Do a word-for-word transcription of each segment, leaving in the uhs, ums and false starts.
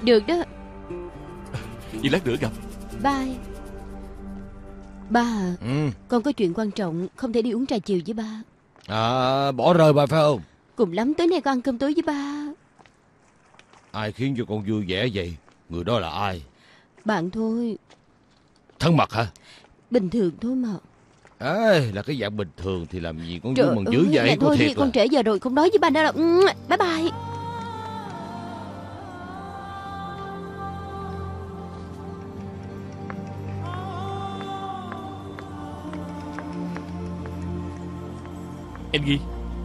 Được đó. Vậy lát nữa gặp. Bye. Ba à, ừ. Con có chuyện quan trọng, không thể đi uống trà chiều với ba. À, bỏ rơi bà phải không? Cùng lắm tối nay con ăn cơm tối với ba. Ai khiến cho con vui vẻ vậy? Người đó là ai? Bạn thôi. Thân mật hả? Bình thường thôi mà. Ê, là cái dạng bình thường thì làm gì con Trời vui mừng dữ vậy? Dạ thôi thiệt đi, là... con trễ giờ rồi, không nói với ba nữa đâu. Bye bye. Em ghi.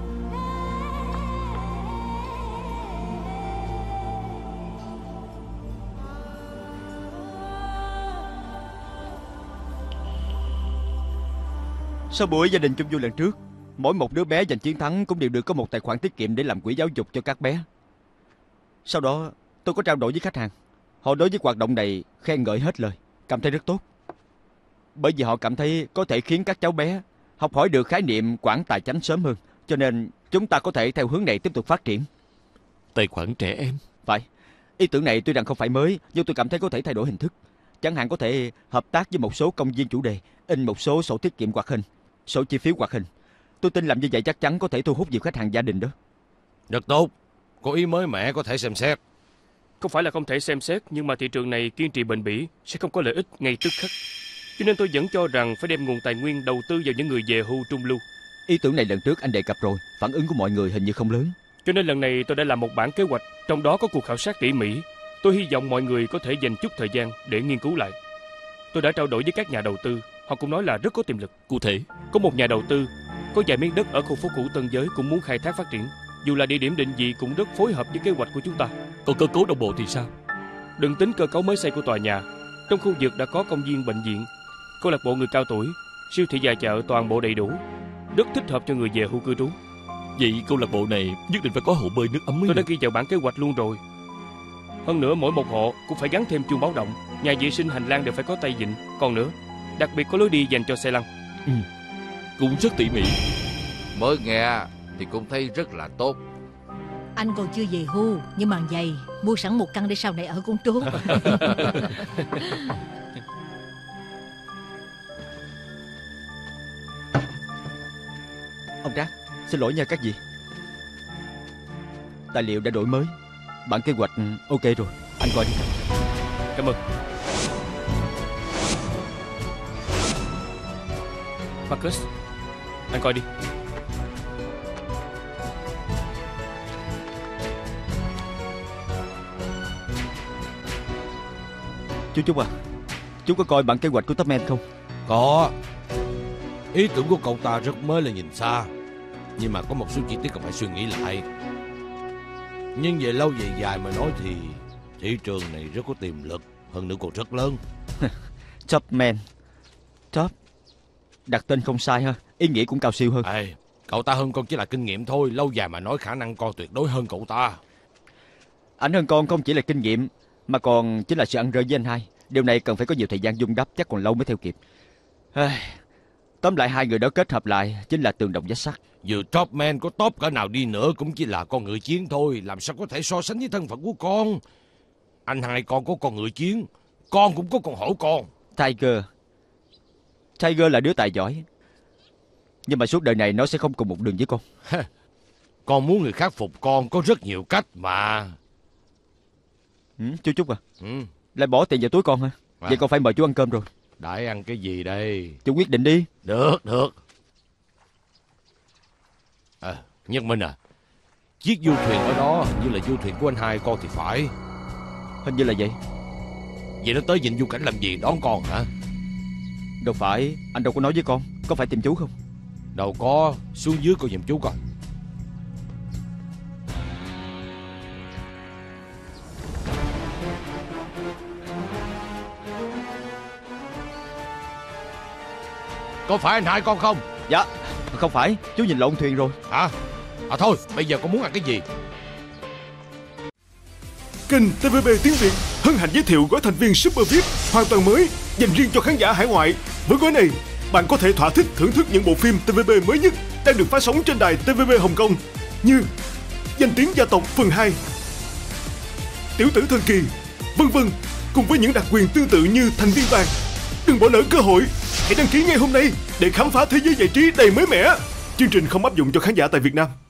Sau buổi gia đình chung vui lần trước, mỗi một đứa bé giành chiến thắng cũng đều được có một tài khoản tiết kiệm để làm quỹ giáo dục cho các bé. Sau đó tôi có trao đổi với khách hàng. Họ đối với hoạt động này khen ngợi hết lời, cảm thấy rất tốt. Bởi vì họ cảm thấy có thể khiến các cháu bé học hỏi được khái niệm quản tài chánh sớm hơn. Cho nên chúng ta có thể theo hướng này tiếp tục phát triển. Tài khoản trẻ em? Phải. Ý tưởng này tuy rằng không phải mới, nhưng tôi cảm thấy có thể thay đổi hình thức. Chẳng hạn có thể hợp tác với một số công viên chủ đề, in một số sổ tiết kiệm hoạt hình, sổ chi phiếu hoạt hình. Tôi tin làm như vậy chắc chắn có thể thu hút nhiều khách hàng gia đình đó. Rất tốt. Có ý mới mẻ có thể xem xét. Không phải là không thể xem xét, nhưng mà thị trường này kiên trì bền bỉ sẽ không có lợi ích ngay tức khắc. Cho nên tôi vẫn cho rằng phải đem nguồn tài nguyên đầu tư vào những người về hưu trung lưu. Ý tưởng này lần trước anh đề cập rồi, phản ứng của mọi người hình như không lớn. Cho nên lần này tôi đã làm một bản kế hoạch, trong đó có cuộc khảo sát tỉ mỉ. Tôi hy vọng mọi người có thể dành chút thời gian để nghiên cứu lại. Tôi đã trao đổi với các nhà đầu tư, họ cũng nói là rất có tiềm lực. Cụ thể, có một nhà đầu tư có vài miếng đất ở khu phố cũ Tân Giới cũng muốn khai thác phát triển. Dù là địa điểm định vị cũng rất phối hợp với kế hoạch của chúng ta. Còn cơ cấu đồng bộ thì sao? Đừng tính cơ cấu mới xây của tòa nhà, trong khu vực đã có công viên, bệnh viện, câu lạc bộ người cao tuổi, siêu thị và chợ, toàn bộ đầy đủ, rất thích hợp cho người về hưu cư trú. Vậy câu lạc bộ này nhất định phải có hồ bơi nước ấm mới Tôi được. đã ghi vào bản kế hoạch luôn rồi. Hơn nữa mỗi một hộ cũng phải gắn thêm chuông báo động, nhà vệ sinh, hành lang đều phải có tay vịn. Còn nữa, đặc biệt có lối đi dành cho xe lăn. Ừ, cũng rất tỉ mỉ. Mới nghe thì cũng thấy rất là tốt. Anh còn chưa về hưu, nhưng mà vậy mua sẵn một căn để sau này ở cũng tốt. Ông Trác, xin lỗi nha các vị. Tài liệu đã đổi mới, bản kế hoạch ok rồi, anh coi đi. Cảm ơn. Marcus, anh coi đi. Chú Trúc à, chú có coi bản kế hoạch của Topman không? Có. Ý tưởng của cậu ta rất mới là nhìn xa, nhưng mà có một số chi tiết cần phải suy nghĩ lại. Nhưng về lâu về dài mà nói thì thị trường này rất có tiềm lực, hơn nữa còn rất lớn. Topman. Top. Đặt tên không sai ha, ý nghĩa cũng cao siêu hơn. Ê, cậu ta hơn con chỉ là kinh nghiệm thôi, lâu dài mà nói khả năng con tuyệt đối hơn cậu ta. Anh hơn con không chỉ là kinh nghiệm, mà còn chính là sự ăn rơi với anh hai. Điều này cần phải có nhiều thời gian dung đắp, chắc còn lâu mới theo kịp. Tóm lại hai người đó kết hợp lại chính là tường đồng vách sắt. Dù Topman có top cỡ nào đi nữa cũng chỉ là con ngựa chiến thôi, làm sao có thể so sánh với thân phận của con. Anh hai con có con ngựa chiến, con cũng có con hổ con. Tiger Tiger là đứa tài giỏi, nhưng mà suốt đời này nó sẽ không cùng một đường với con. Con muốn người khác phục con có rất nhiều cách mà. Ừ, chú Trúc à, ừ. lại bỏ tiền vào túi con hả? À. Vậy con phải mời chú ăn cơm rồi. Đãi ăn cái gì đây? Chú quyết định đi. Được, được. À, Nhất Minh à, chiếc du thuyền ở đó như là du thuyền của anh hai con thì phải. Hình như là vậy. Vậy nó tới Vịnh Du Cảnh làm gì đón con hả? Đâu phải, anh đâu có nói với con. Có phải tìm chú không? Đâu có, xuống dưới coi giùm chú coi. Có phải anh hai con không? Dạ, không phải, chú nhìn lộn thuyền rồi. Hả? À thôi, bây giờ con muốn ăn cái gì? Kênh tê vê bê tiếng Việt hân hạnh giới thiệu gói thành viên Super vi ai pi hoàn toàn mới dành riêng cho khán giả hải ngoại. Với gói này, bạn có thể thỏa thích thưởng thức những bộ phim tê vê bê mới nhất đang được phát sóng trên đài tê vê bê Hồng Kông như Danh tiếng gia tộc phần hai, Tiểu tử thần kỳ, vân vân, cùng với những đặc quyền tương tự như thành viên vàng. Đừng bỏ lỡ cơ hội, hãy đăng ký ngay hôm nay để khám phá thế giới giải trí đầy mới mẻ. Chương trình không áp dụng cho khán giả tại Việt Nam.